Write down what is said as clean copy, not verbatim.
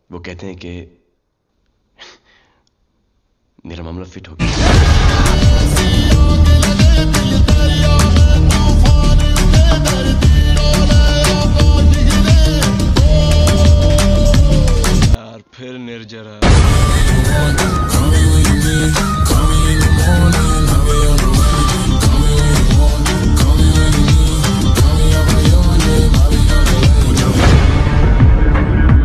वो कहते हैं कि मेरा मामला फिट हो गया। यार फिर निर्जरा